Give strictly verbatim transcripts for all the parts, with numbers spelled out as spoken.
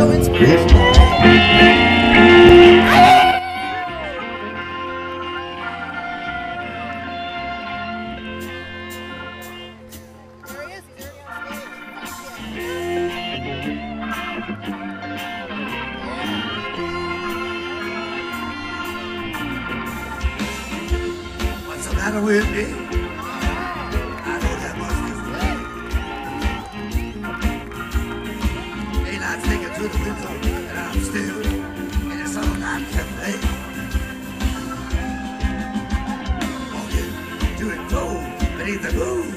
so inspirational. There he is. He's What's the matter with me? I know that much is right. Ain't I thinking to the window and I'm still in this all night cafe? Walking to it cold beneath the moon,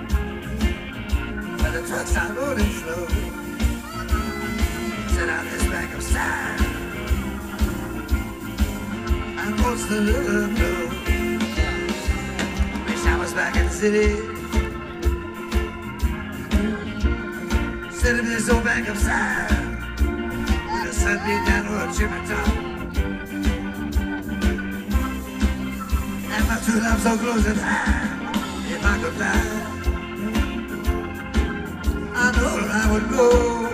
but the trucks are rolling slow. Sit out this back of side and what's the little blow? I was back in the city, sitting in this old bank upside, with the sun beat down on a chimney top, and my two lamps so close and high. If I could fly, I know that I would go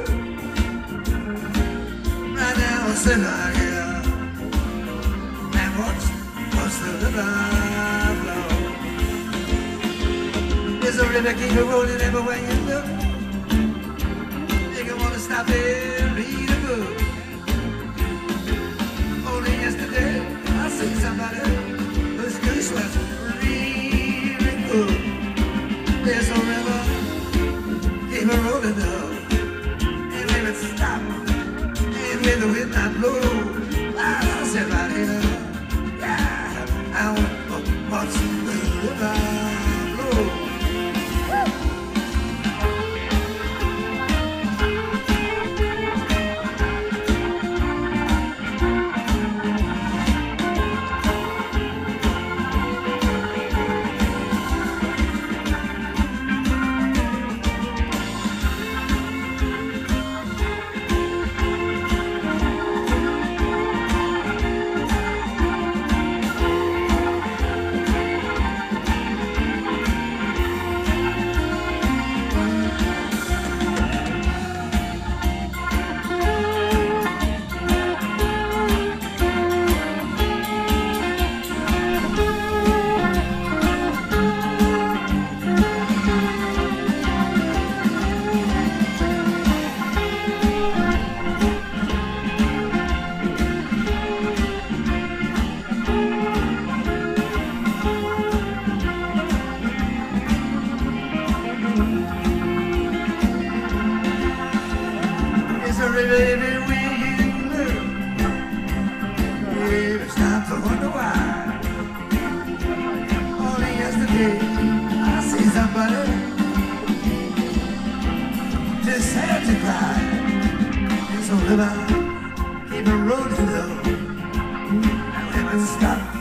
right now, sit right here and watch, watch the river flow. There's a river keep it rolling everywhere you look. You can wanna stop there and read a book. Only yesterday I seen somebody whose goose was really good. There's a river keep it rolling up, and when it stop, and when the wind not blow, I sit right here. Yeah, I wanna watch the river blow. Everywhere you look, baby, it's time to wonder why. Only yesterday I see somebody just had to cry. So live on, keep it rolling low, and never stop.